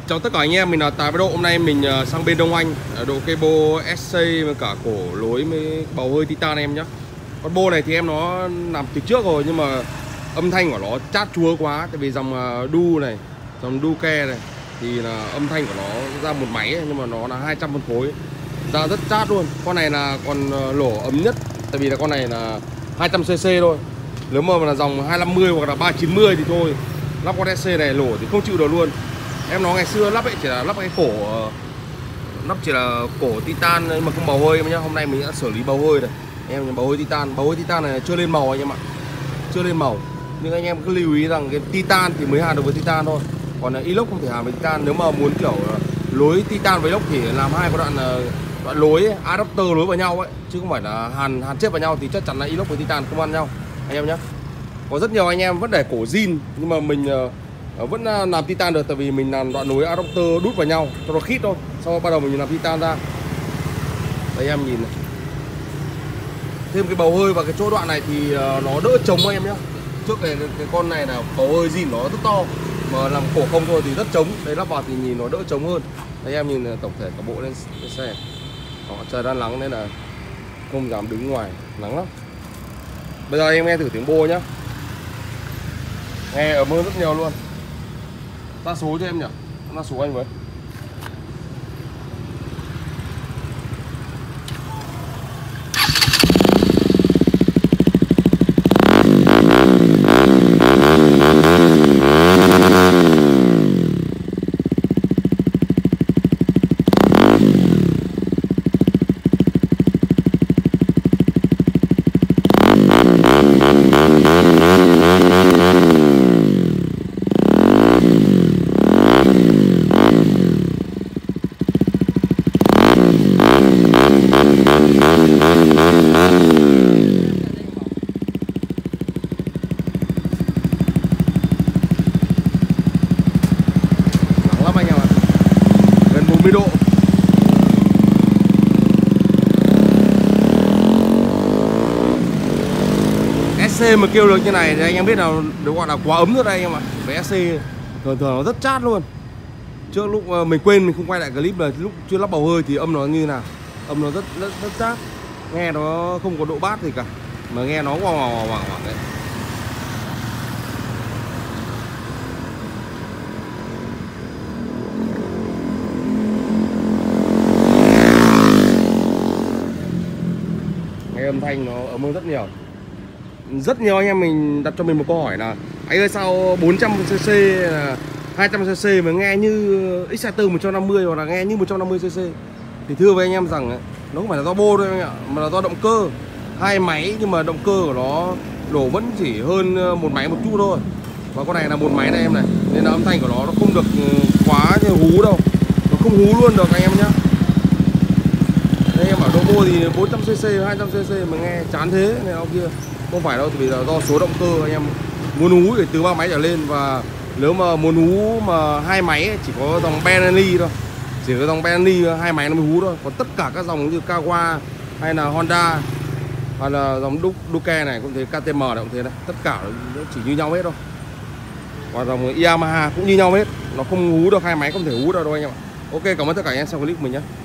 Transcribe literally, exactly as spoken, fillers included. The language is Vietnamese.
Chào tất cả anh em, mình là Tài Bắt Độ. Hôm nay mình sang bên Đông Anh, độ cây bô ét xê với cả cổ lối với bầu hơi Titan em nhé. Con bô này thì em nó làm từ trước rồi nhưng mà âm thanh của nó chát chúa quá. Tại vì dòng đu này, dòng đu ke này thì là âm thanh của nó ra một máy ấy, nhưng mà nó là hai trăm phân phối, ra rất chát luôn. Con này là con lỗ ấm nhất, tại vì là con này là hai trăm xê xê thôi. Nếu mà là dòng hai năm mươi hoặc là ba chín mươi thì thôi, lắp con ét xê này lỗ thì không chịu được luôn. Em nó ngày xưa lắp ấy chỉ là lắp cái cổ, lắp chỉ là cổ Titan nhưng mà không bầu hơi em nhá. Hôm nay mình đã xử lý bầu hơi này. Em bầu hơi Titan, bầu hơi Titan này chưa lên màu anh em ạ. Chưa lên màu. Nhưng anh em cứ lưu ý rằng cái Titan thì mới hàn được với Titan thôi. Còn inox không thể hàn với Titan. Nếu mà muốn kiểu lối Titan với inox thì làm hai cái đoạn đoạn lối ấy, adapter lối vào nhau ấy, chứ không phải là hàn hàn chết vào nhau thì chắc chắn là inox với Titan không ăn nhau anh em nhé. Có rất nhiều anh em vẫn để cổ zin nhưng mà mình vẫn làm Titan được, tại vì mình làm đoạn nối adapter đút vào nhau cho nó khít thôi. Sau bắt đầu mình làm Titan ra. Đây em nhìn này. Thêm cái bầu hơi vào cái chỗ đoạn này thì nó đỡ trống em nhé. Trước này cái con này là bầu hơi zin nó rất to, mà làm cổ không thôi thì rất trống. Đây lắp vào thì nhìn nó đỡ trống hơn. Đây em nhìn tổng thể cả bộ lên xe. Đó, trời đang nắng nên là không dám đứng ngoài, nắng lắm. Bây giờ em nghe thử tiếng bô nhá. Nghe ở mưa rất nhiều luôn. Ta số cho em nhỉ? Ta số anh với. bốn mươi độ. ét xê mà kêu được như này thì anh em biết là được gọi là quá ấm rồi đây anh em ạ. Cái ét xê thường thường nó rất chát luôn. Trước lúc mình quên mình không quay lại clip là lúc chưa lắp bầu hơi thì âm nó như nào. Âm nó rất rất rất chát. Nghe nó không có độ bass gì cả, mà nghe nó ngoằng ngoằng ngoằng ngoằng đấy. Âm thanh nó ấm hơn rất nhiều. Rất nhiều anh em mình đặt cho mình một câu hỏi là anh ơi sao bốn trăm xê xê, hai trăm xê xê mà nghe như Exciter một trăm năm mươi hoặc là nghe như một trăm năm mươi xê xê. Thì thưa với anh em rằng nó không phải là do bô đâu anh ạ, mà là do động cơ. Hai máy nhưng mà động cơ của nó đổ vẫn chỉ hơn một máy một chút thôi. Và con này là một máy này em này, nên là âm thanh của nó nó không được quá như hú đâu. Nó không hú luôn được anh em nhá. Đây em bảo độ bô thì bốn trăm xê xê, hai trăm xê xê mà nghe chán thế này nào kia. Không phải đâu, vì là do số động cơ anh em muốn hú thì từ ba máy trở lên, và nếu mà muốn hú mà hai máy ấy, chỉ có dòng Bentley thôi. Chỉ có dòng Bentley hai máy nó mới hú thôi. Còn tất cả các dòng như Kawa hay là Honda hay là dòng Duke này cũng thế, ca tê em này cũng thế này, tất cả nó chỉ như nhau hết thôi. Và dòng Yamaha cũng như nhau hết, nó không hú được, hai máy không thể hú được đâu anh em ạ. Ok, cảm ơn tất cả anh em xem clip của mình nhé.